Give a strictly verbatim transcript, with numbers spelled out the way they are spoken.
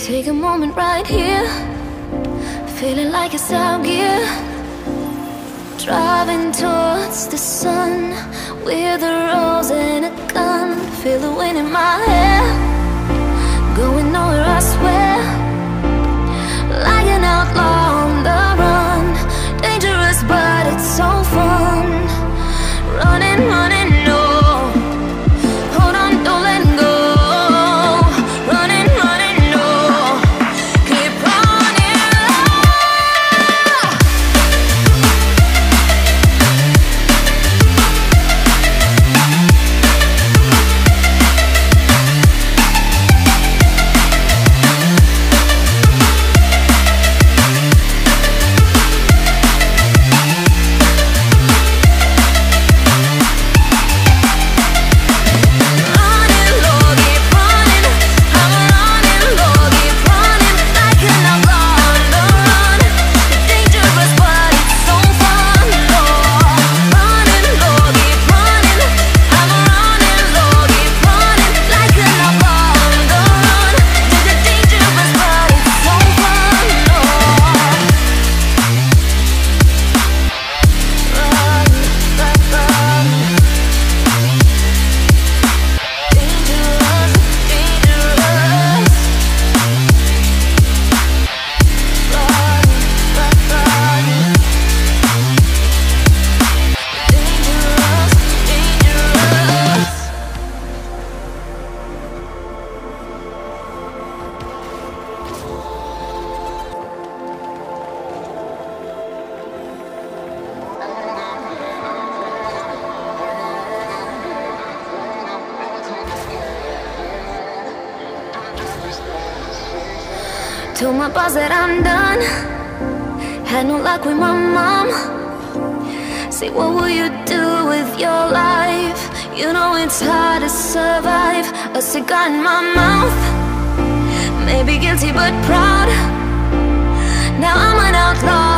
Take a moment right here, feeling like it's out gear. Driving towards the sun with a rose and a gun. Feel the wind in my hair, going nowhere I swear. Like an outlaw on the run, dangerous but it's so fun. Running, running, no, hold on, don't let go. Running, running, no, keep running. Told my boss that I'm done. Had no luck with my mom. Say, what will you do with your life? You know it's hard to survive. A cigar in my mouth, maybe guilty but proud. Now I'm an outlaw.